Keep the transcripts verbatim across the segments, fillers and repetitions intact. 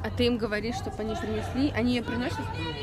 А ты им говоришь, чтобы они принесли? Они ее приносят?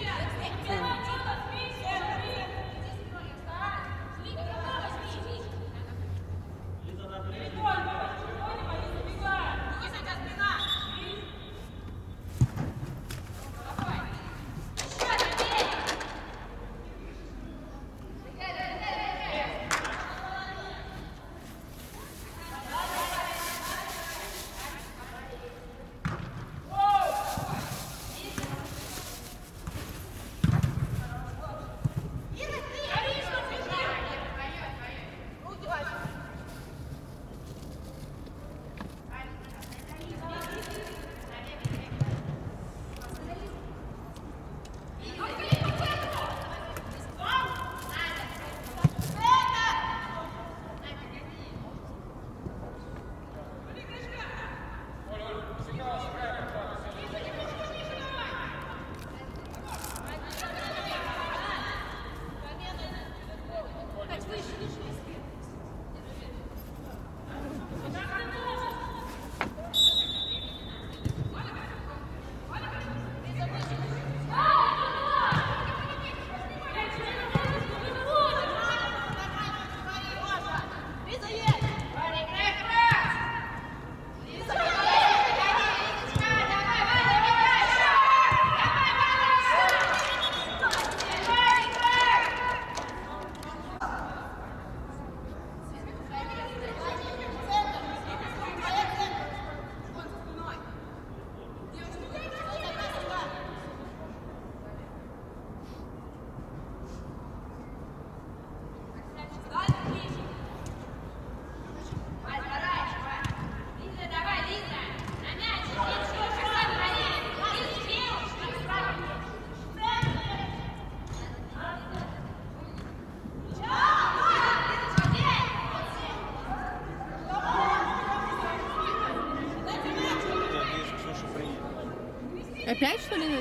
Опять, что ли?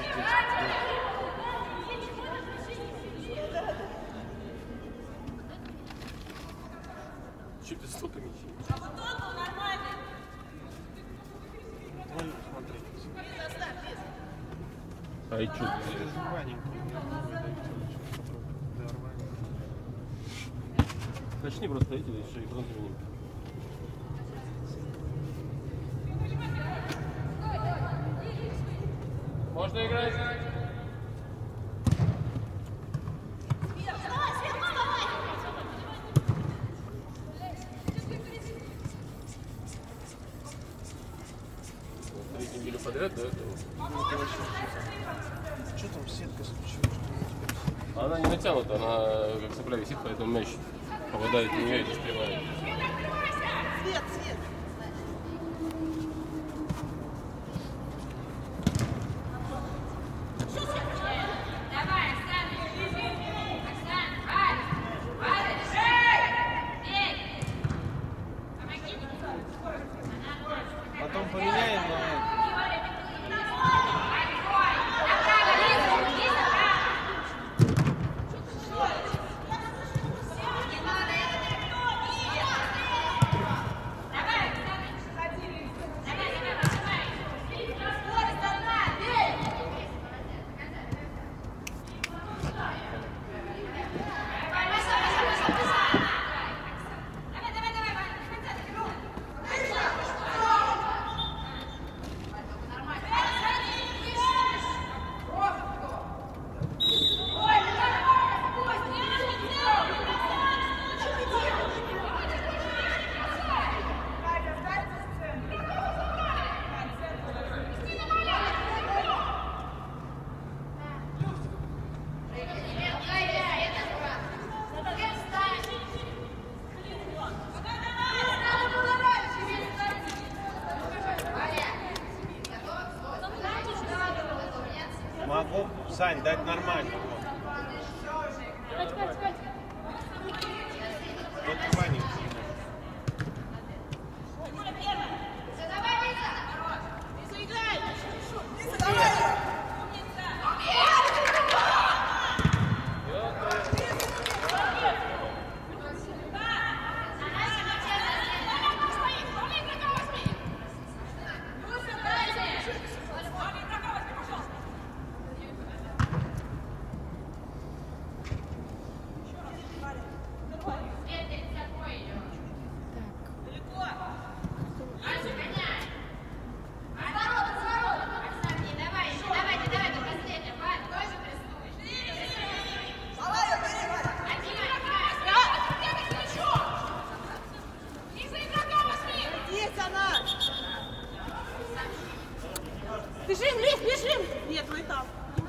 Че ты столько мечей? А вот он был нормальный. Вон, смотри. А и чё? Начни просто эти, и все, и потом заменим. Можно играть? Третью неделю подряд, да? Что там сетка случилась? Она не натянута, она как сопля висит, поэтому мяч попадает в нее и застревает. Свет, свет. Потом поменяем на это. Могу, Сань, дать нормально. Только маленький. Бежим, Лиз, бежим! Нет, вы там.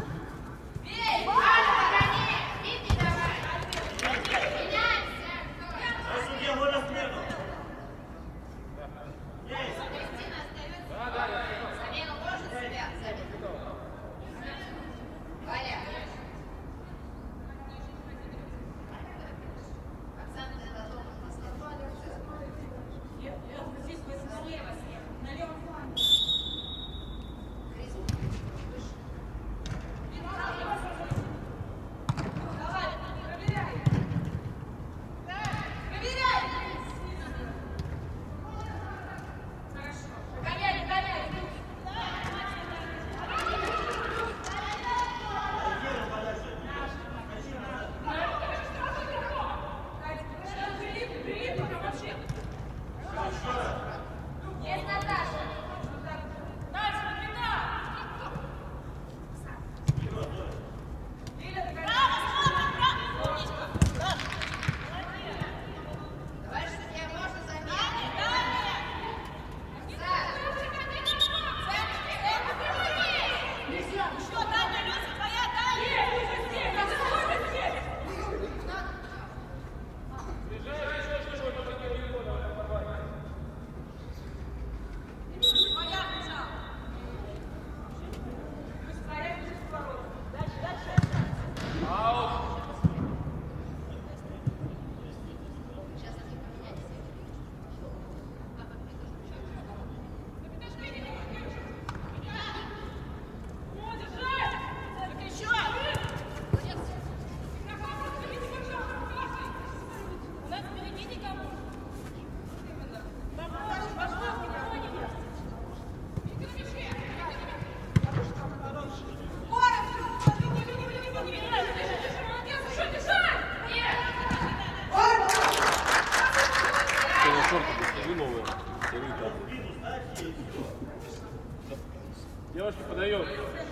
Девушки подает.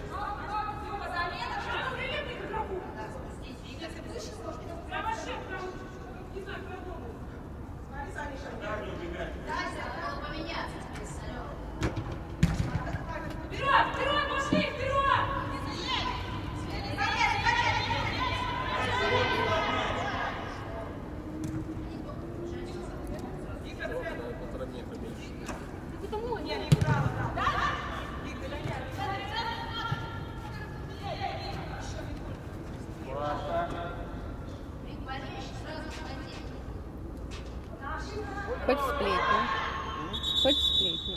Хоть сплетню. Хоть сплетню.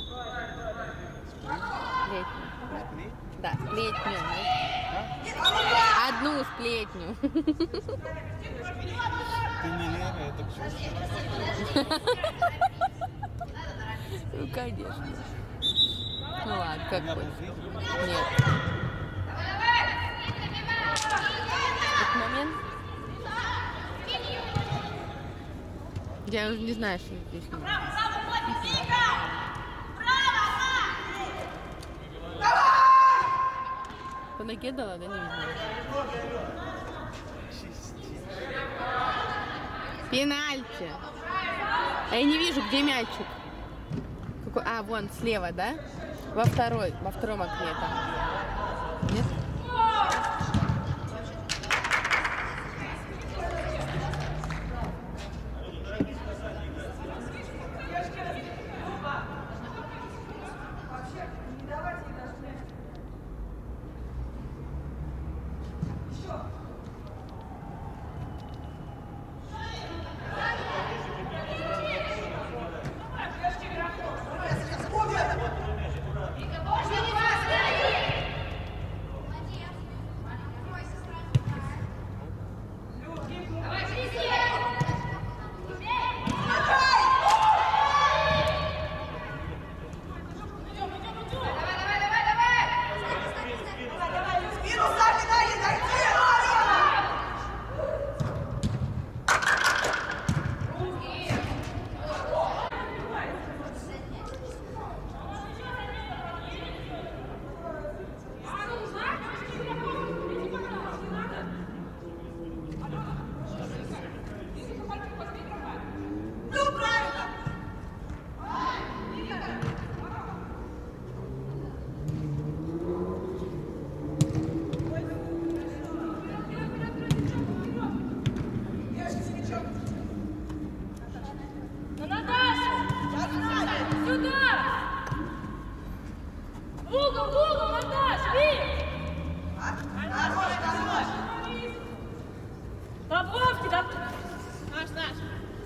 Сплетню. Да, сплетню. Одну сплетню. Ты не Лера, это Ксюша. Ну, конечно. Ну ладно, как Я бы. бы видел. Нет. Этот момент. Я уже не знаю, что здесь. По ноге дала, да, не видно? Пенальти. А я не вижу, где мячик. Какой? А, вон, слева, да? Во второй, во втором окне там. Нет? угол, в угол, Наташ, бей! Добавки, да? Наш, наш.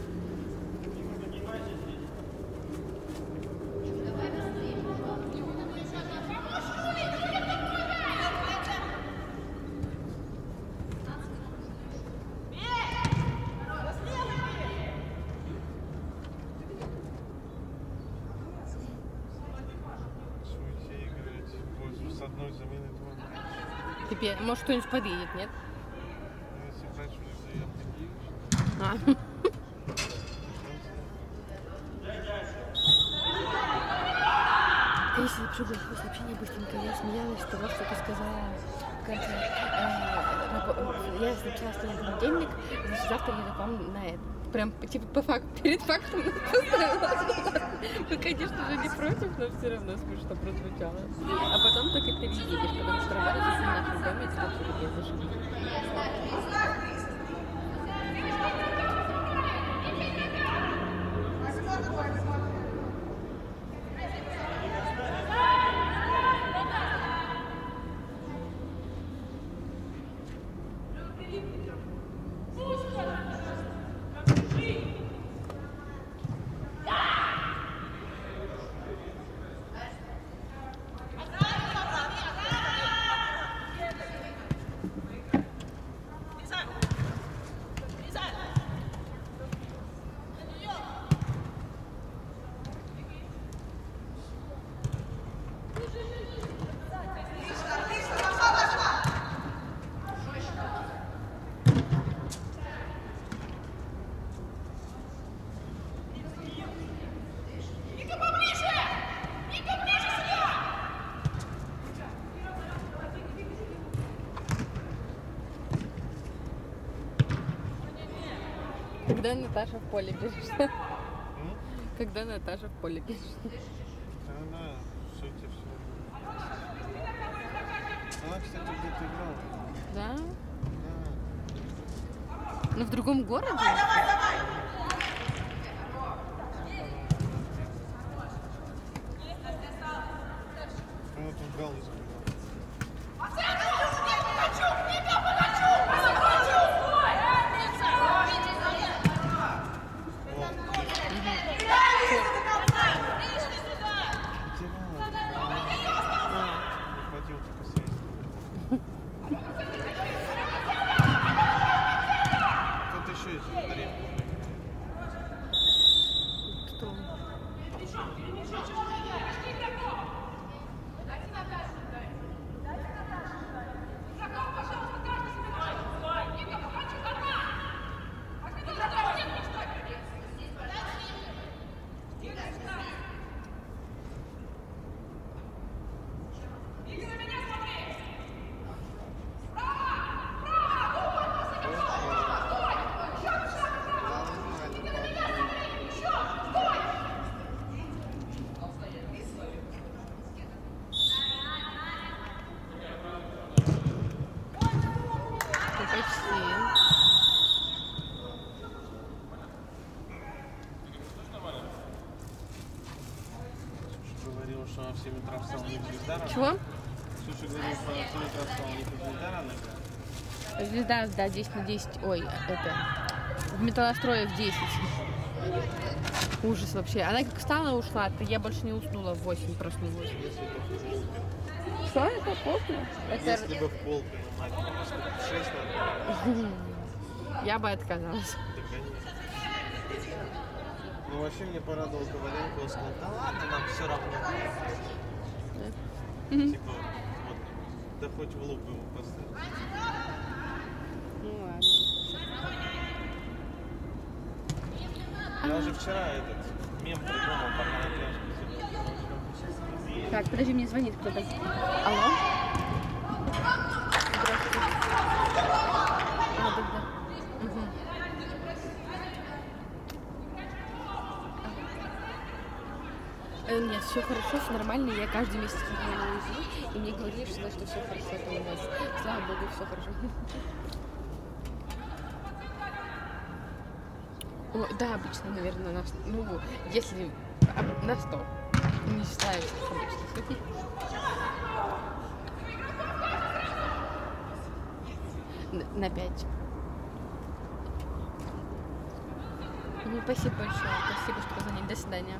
Шуйте играть. Больше с одной замены два матча. Теперь, может, кто-нибудь подъедет, нет? Ну, если брать уже заявки Киевич, А. Если напишу голосовое сообщение быстренько, я смеялась с того, что ты сказала в конце. Э, на- я написала, что на понедельник, значит, завтра я вам на это. Прям, типа, по факту, перед фактом поставила. Мы, конечно же, не против, но все равно смешно прозвучало. А потом только ты едешь, потому что работать в нашем доме, ты тоже едешь. Когда Наташа в поле бежит? М? Когда Наташа в поле бежит? Да она в сути все. Она, кстати, где-то играла. Да? Да. Но в другом городе? Она тут Галу забила. Вон. Потеряла. Выхватил только средства. Кто-то еще есть в дворе. Кто? Ну, почти. Слушай, говорил, что она в семь утра встала, не звезда рано. Чего? Слушай, говорил, что она в семь утра встала, не звезда рано играет. Звезда, да, десять на десять. Ой, это... В металлострое в десять. Ужас вообще. Она как встала, ушла, то я больше не уснула в восемь, проснулась. Если бы в полку. Что это? Поздно? Это... Если бы в полку, ну, мать, ну, сколько, в шесть надо. Я бы отказалась. Да, конечно. Ну, вообще мне порадовал Коваленко, он сказал, да ладно, нам все равно. Типа, вот, да хоть в лоб его поставить. Ну ладно. Я уже вчера этот мем придумал, пока на пляжке сидел. Так, подожди, мне звонит кто-то. Алло? Здравствуйте. А, да, да. Мгм. Э, Нет, все хорошо, все нормально. Я каждый месяц ходила на УЗИ, и мне говорили, что, что все хорошо, это у вас. Слава богу, все хорошо. О, да, обычно, наверное, на, с- ну, если а, на сто. Не считаю всех обычных. Н- На пять. Ну, спасибо большое. Спасибо, что позвонили. До свидания.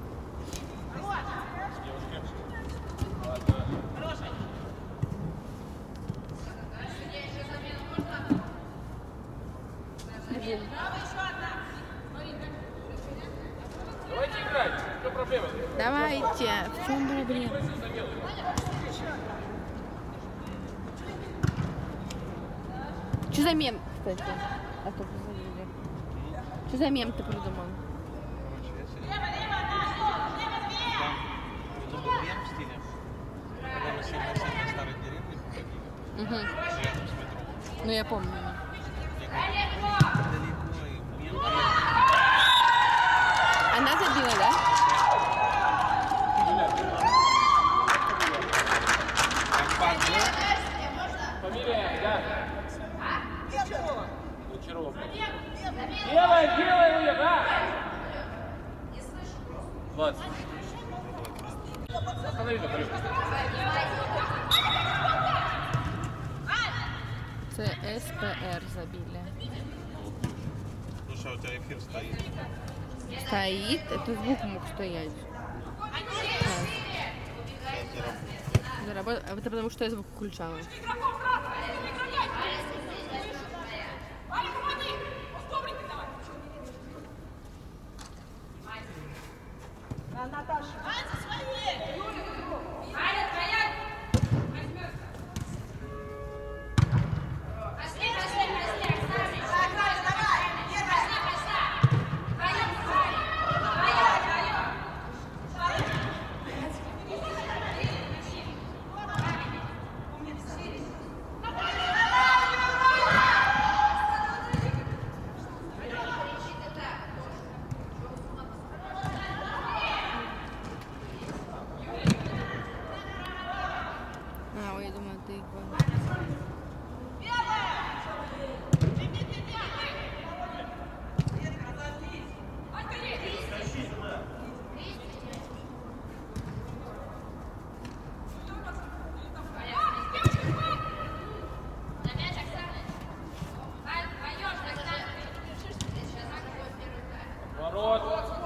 Блин. Давайте играть. Что проблема? Давайте. В чем проблема? Что за мем, кстати? А то позвонили. Что за мем ты придумал? Короче, я сегодня... Там придумал мем в стиле. Когда мы сегодня на старой деревне походили, Угу. рядом с метро. Ну я помню. Я говорю, «Ой, далеко, и мем приехал». Она забила, да? Фамилия, да. Гончарова. Делай, делай, Уля, да. двадцать. Останови, говорю. ЦСПР забили. Слушай, а у тебя эфир стоит. Стоит, это звук мог стоять. Сейчас заработает. Заработ- а Это потому что я звук включала. А, ой, я думала, ты гонишь. Ворот.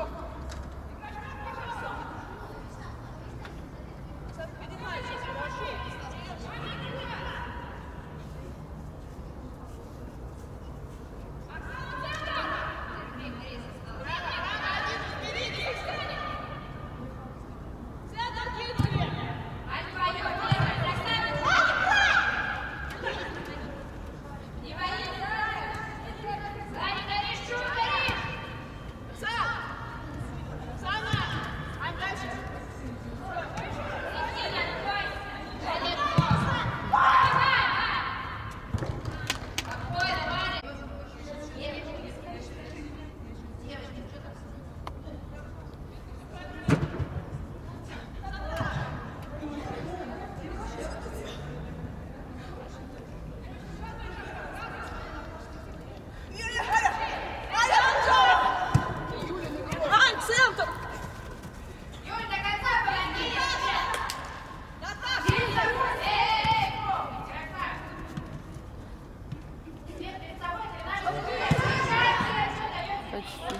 Почти.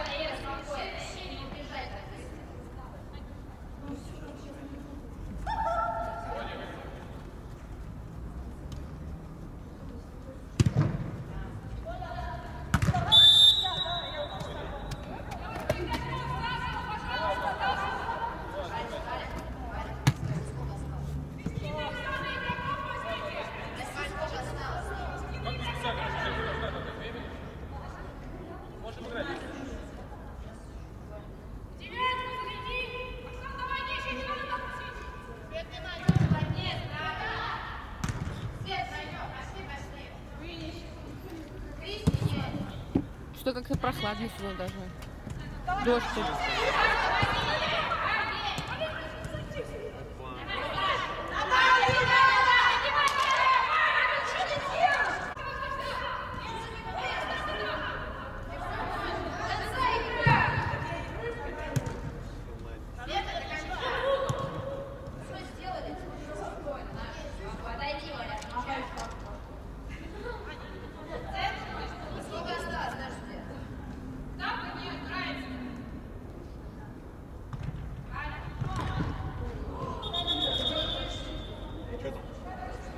Что как-то прохладно сегодня даже. Дождь тут.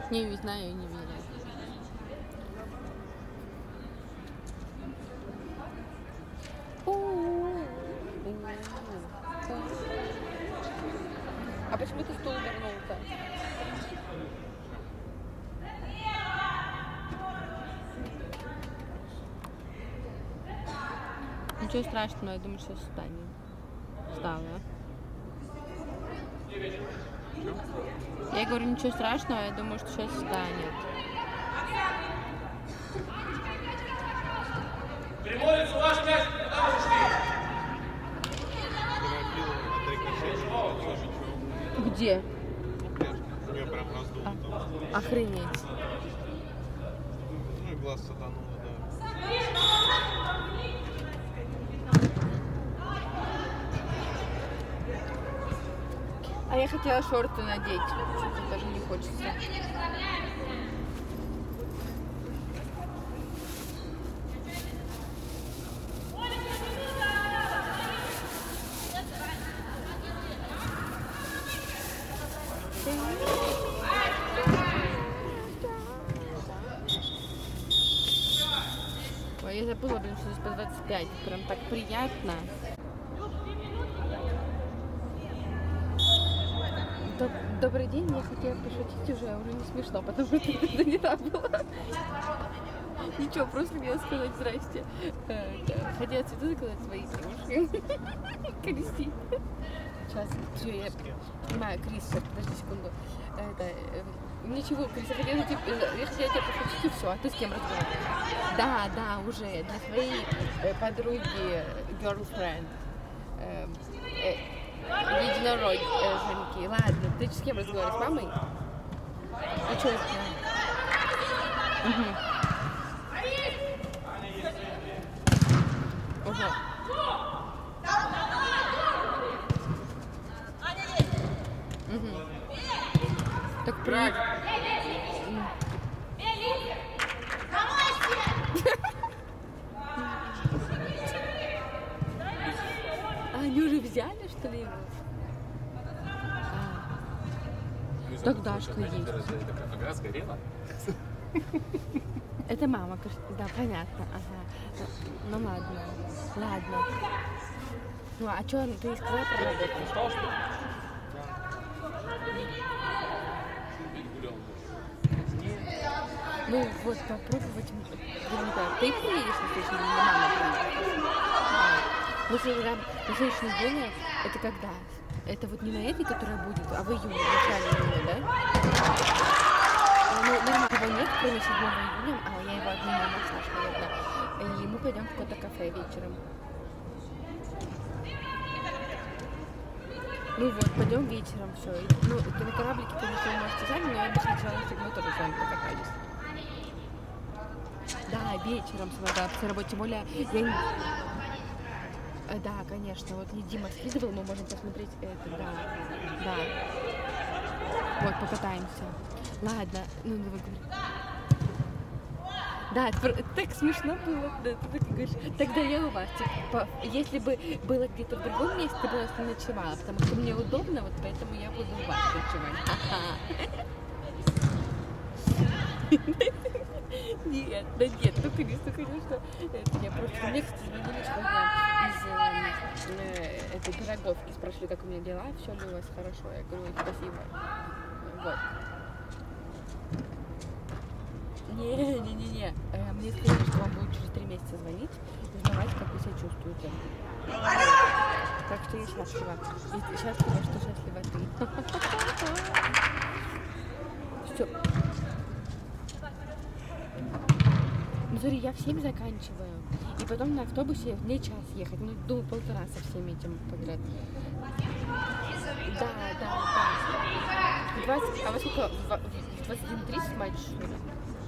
Не знаю, не видела. А почему ты стул вернулся? Ничего страшного, я думаю, сейчас встанет. Встала. Я говорю, ничего страшного, я думаю, что сейчас встанет. Приморец, ваш мяч, куда вы ушли? Где? Я прям раздул А, там. охренеть. Ну и глаз сатануло, да. А я хотела шорты надеть. Что-то даже не хочется. Ой, я забыла, блин, что здесь по двадцать пять. Прям так приятно. Доб- Добрый день, я хотела пошутить уже, уже не смешно, потому что это не так было. Ничего, просто хотела сказать здрасте. Э, да, хотела цветы заказать свои девушки. Кристи. Сейчас, все, я понимаю, Крис, подожди секунду. Это, э, ничего, Крис, я хотела, типа, я хотела тебя пошутить и все, а ты с кем разговариваешь? Да, да, уже, для своей э, подруги, girlfriend. Э, э, Единороженки. Ладно, ты с кем разговариваешь? С мамой? А что это? Угу. Угу. Угу. Так при... А они уже взяли, что ли, его? А. Так Дашка есть. Ага, сгорела? Это мама, кажется. Да, понятно. Ага. Ну ладно. Ладно. Ну, а что ты сказала про работу? Устал, что ли? Ну вот, попробовать. Я не знаю, ты приедешь на следующей неделе, мама приедет? Да. Мы следующей на следующей неделе, это когда? Это вот не на этой, которая будет, а в июне, в начале июня, да? Ну, нормально его нет, кроме седьмого июня, а я его отменю на массаж, наверное. И мы пойдем в какое-то кафе вечером. Ну вот, пойдем вечером, все. Ну, это на кораблике, конечно, вы можете сами, но я бы сначала с тобой тоже с вами покатались. Да, вечером с вами, по работе, тем более, я не... Э, Да, конечно, вот мне Дима скидывал, мы можем посмотреть это, да, да. Вот, покатаемся. Ладно, ну давай говори. Да, это, это так смешно было, да, ты так говоришь, тогда я у вас, типа, если бы было где-то в другом месте, ты бы у нас не ночевала, потому что мне удобно, вот поэтому я буду у вас ночевать. Ха-ха. Нет, да нет, ну конечно, конечно, это я просто, мне, кстати, звонили сегодня из э, этой пироговки, спрашивали, как у меня дела, все ли у вас хорошо, я говорю, спасибо, вот. Не-не-не-не, э, мне сказали, что вам будут через три месяца звонить и узнавать, как вы себя чувствуете. Так что я счастлива. И счастлива, что счастлива ты. Все. Ну смотри, я в семь заканчиваю. И потом на автобусе мне час ехать. Ну, думаю, полтора со всеми этим подряд. Да, да, да. двадцать, а во сколько? В двадцать один тридцать матч, что ли?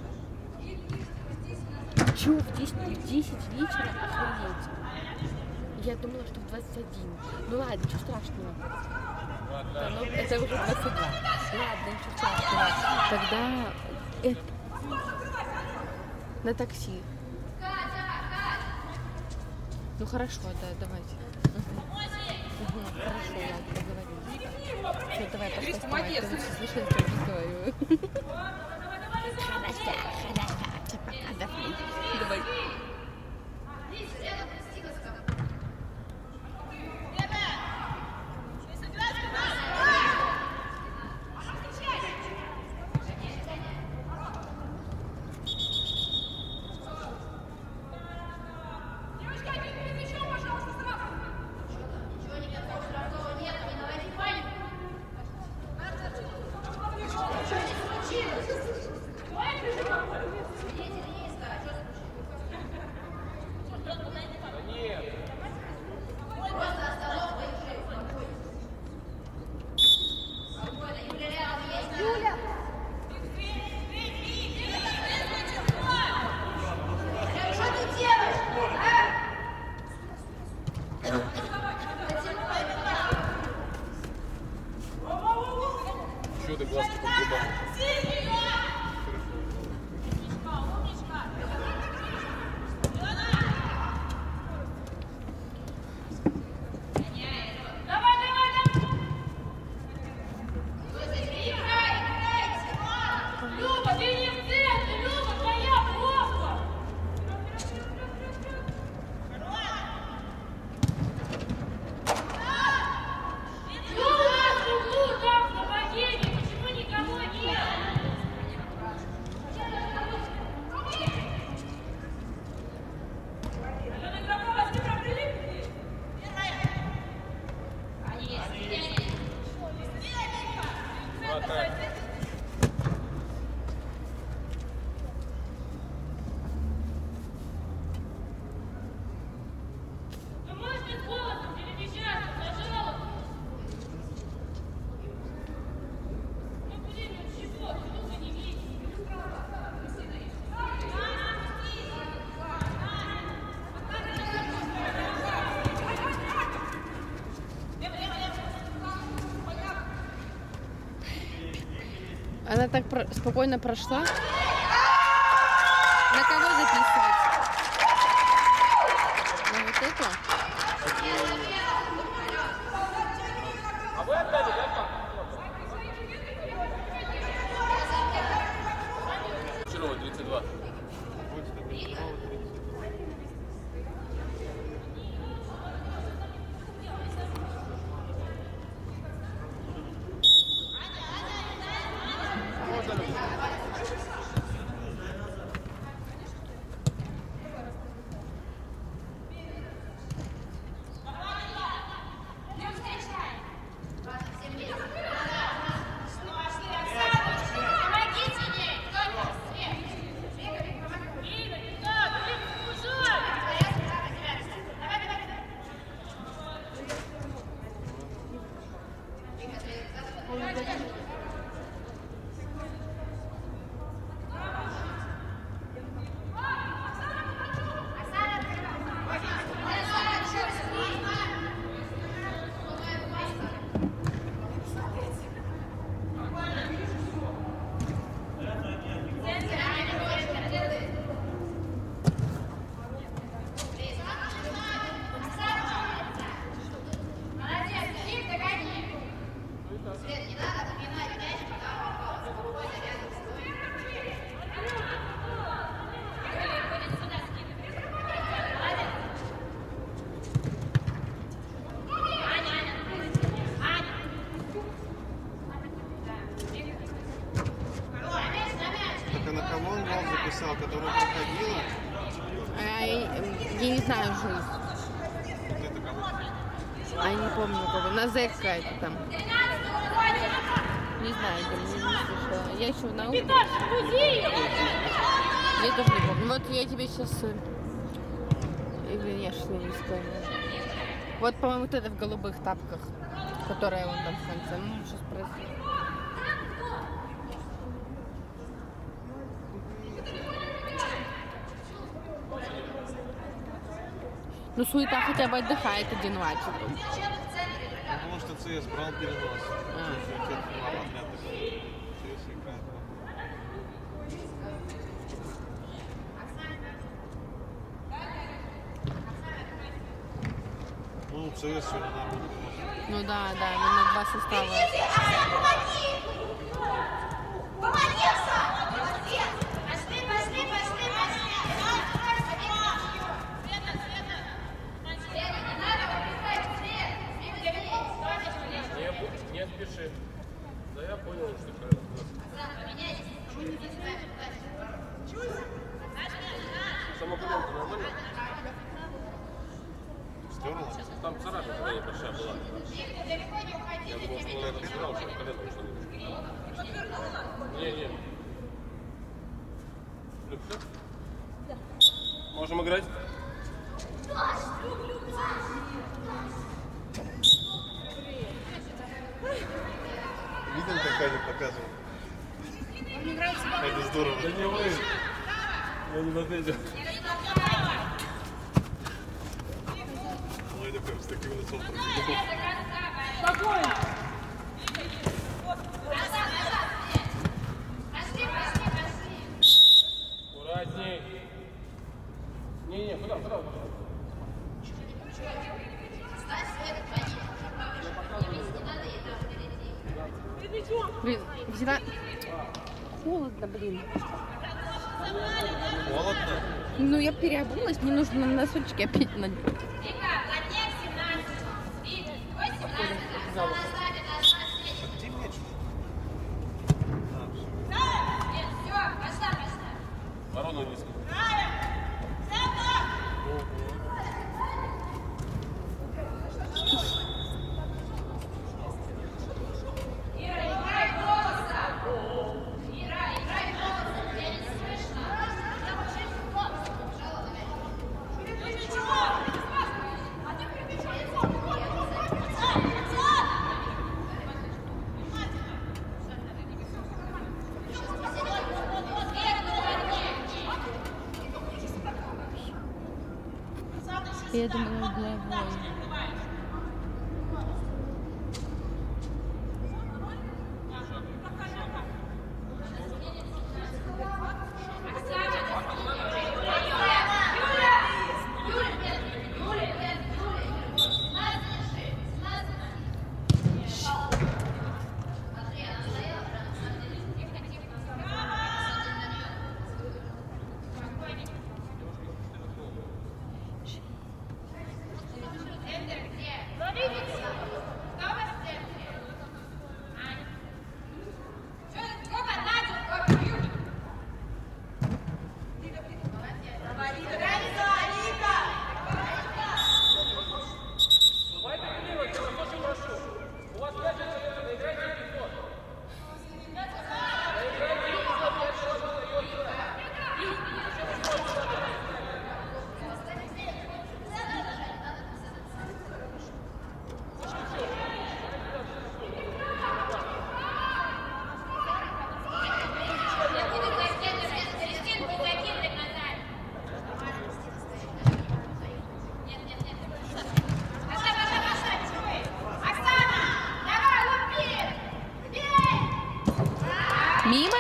Чё, в десять, в десять вечера? Охренеть. Я думала, что в двадцать один. Ну ладно, ничего страшного. Да, ну, это уже двадцать два. Ладно, ничего страшного. Тогда это... На такси. Ну хорошо, да, давайте. Угу. Угу, хорошо, ладно, договорились. Все, давай, пошли снимать. Ты лучше слышали, что я разговариваю. Чего ты глазки подгибал? Давай, давай, давай! Люба, ты не в центре, Люба, твоя плохо! Люба, ты там, на багете, почему никого нет? Алена Громова, ты прокрыли? Вы можете с голосом перемещаться, пожалуйста? Ну, блин, ну чего? Почему вы не видите? Она так про- спокойно прошла. На кого записывать? На вот эту? А вы отдали, да? Чирова, тридцать два. Так а на кого он гол записал, которая проходила? А, я, я не знаю жизнь. Это кого? А я не помню кого. На зэк какая-то там. Не знаю, там не, не слышала. Я еще в науке. Виташ, грузи! Я тоже не помню. Вот я тебе сейчас... Или я что не вспомню. Вот, по-моему, вот это в голубых тапках, которая вон там в конце. Ну, сейчас спроси. Ну, суета хотя бы отдыхает один матч. Потому что ЦС брал перенос. А. Что у тебя два подряд такие. ЦС играет. Ну, ЦС сегодня нормально. Ну да, да, именно два состава. Пошли, пошли, пошли, пошли! Не, не спеши. Да я понял, что правильно. Самоколенка нормально? Стерла? Там царапина такая небольшая была. Я думал, что он разбирал, что колено ушло. Можем играть? Видел, как Аня показывал? Это здорово. Да не вы. Я не ответил. Ой, такой с таким лицом. Спокойно. Аккуратней. Не-не, куда, куда? Блин, взяла... Холодно, блин. Холодно? Ну, я переобулась, мне нужно на носочки опять надеть. Где мяч? Ворону низко. Я думала, угловой. Мимо?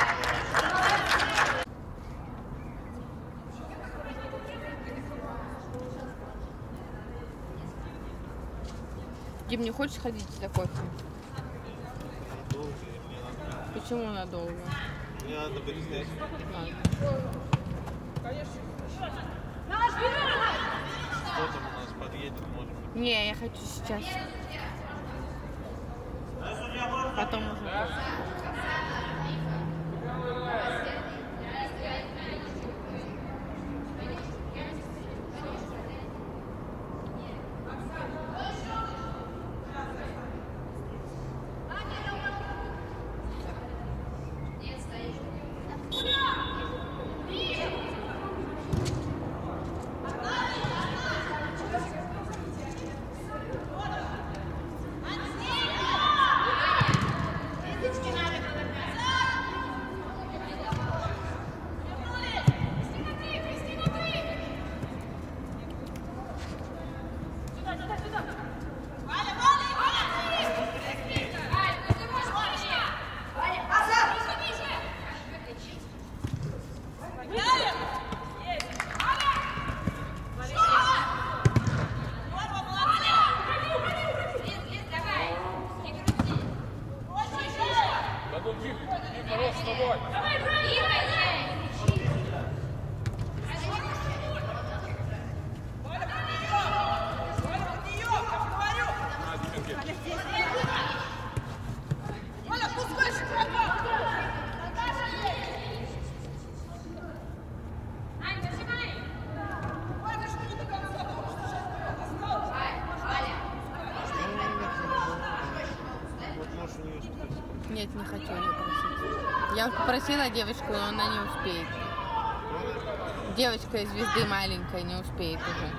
Дим, не хочешь ходить за кофе? Долго, мне надо. Почему надолго? Мне надо быть здесь. Кто там у нас подъедет, может быть. Не, я хочу сейчас. Потом уже. Нет, не хочу ее просить. Я попросила девочку, но она не успеет. Девочка из звезды маленькая не успеет уже.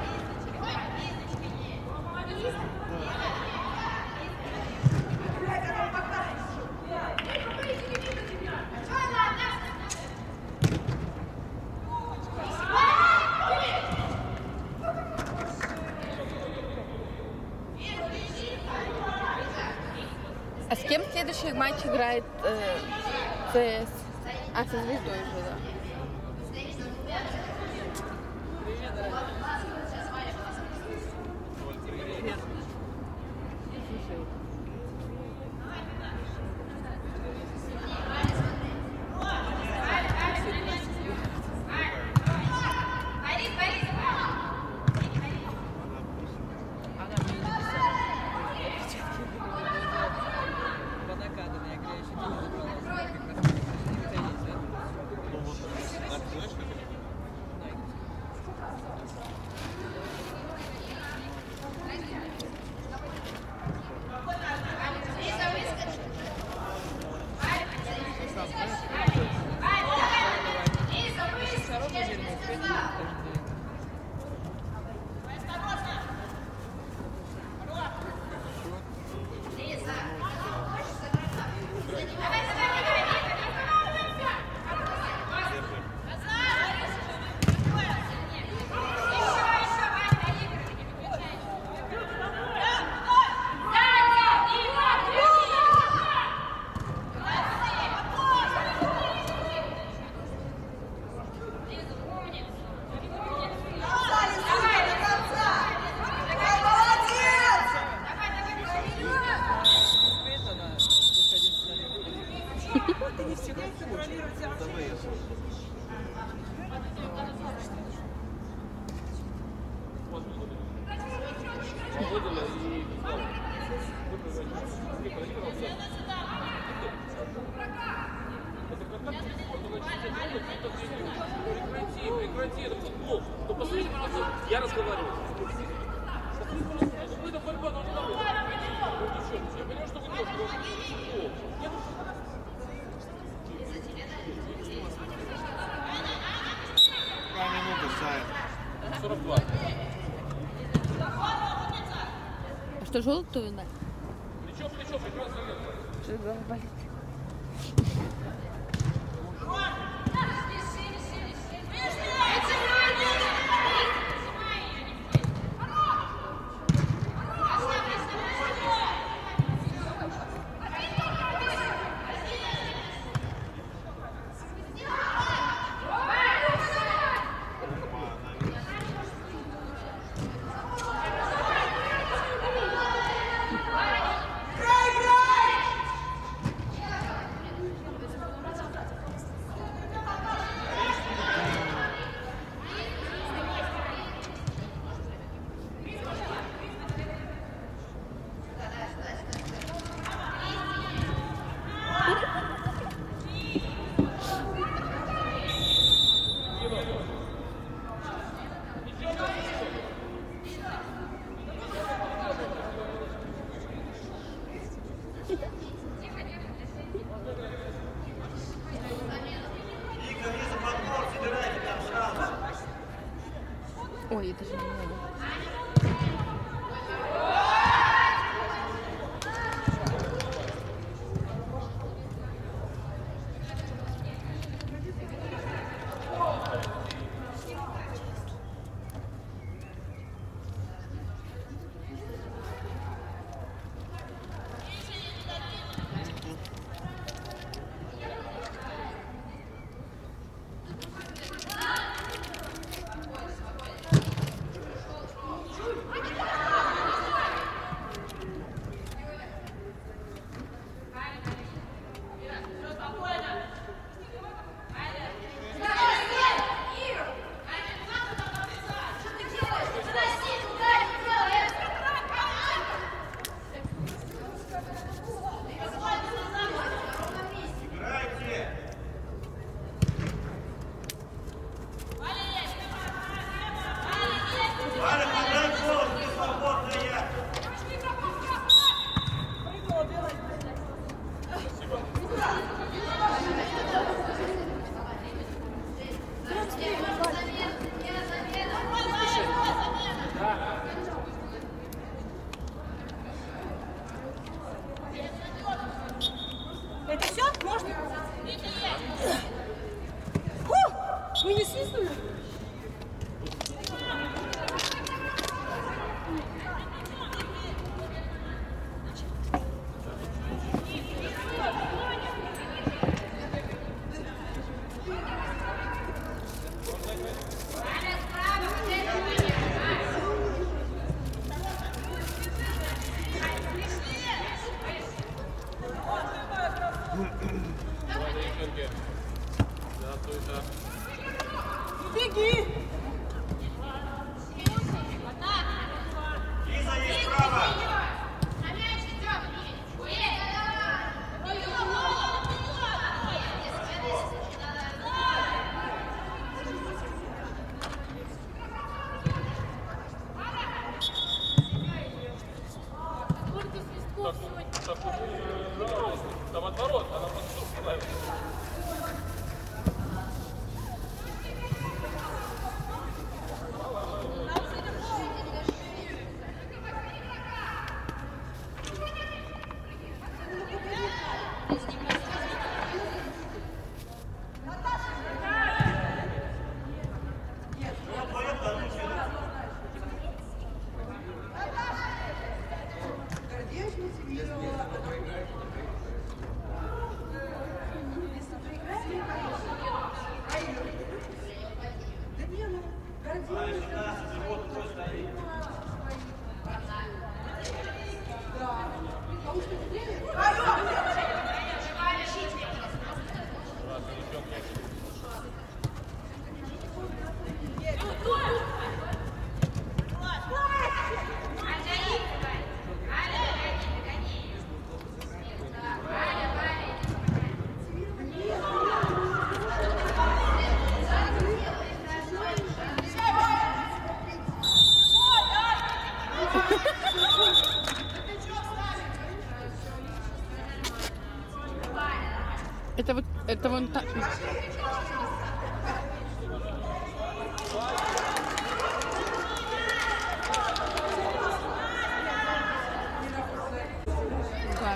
А с кем следующий матч играет э, ЦС? А, со звездой уже, да. Прекрати, это футбол. Ну, посмотрите, пожалуйста, я разговариваю. Какая-то борьба должна быть. Ну, девчонки, я понимаю, что вы делаете, но футбол. Какая минута, Сая? сорок два. А что, желтую, да? Плечо, плечо, прекрасно. Что голова болит? Ой, это же не надо. какой-то. Беги! Лиза, есть право! Так, так, там от ворот, она подступила. Это вот, это вон так. Угар.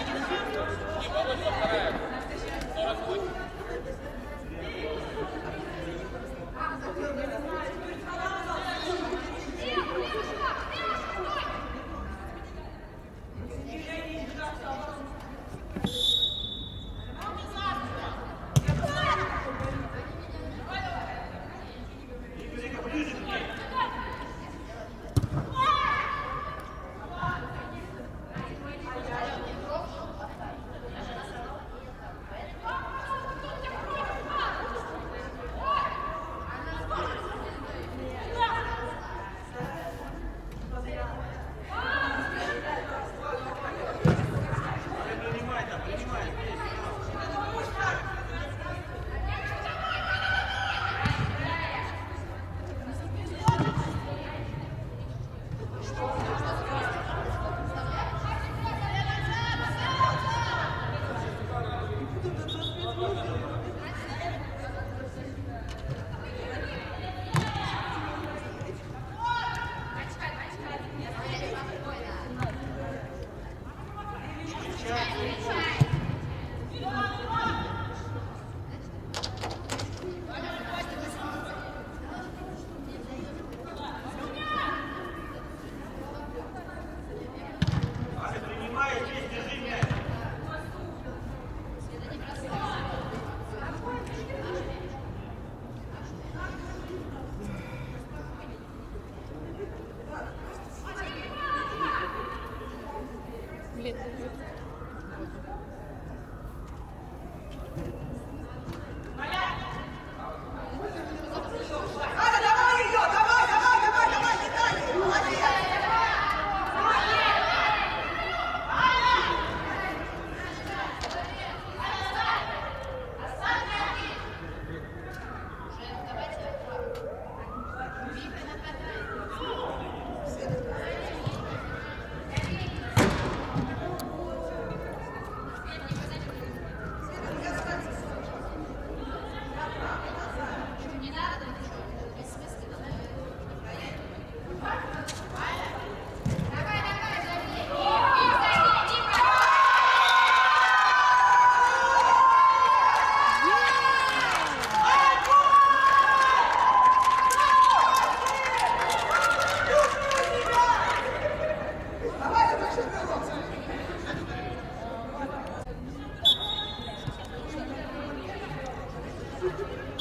Блин. Ада, давай ее! Давай, давай, давай, давай, Виталий! Молодец! Давай, давай,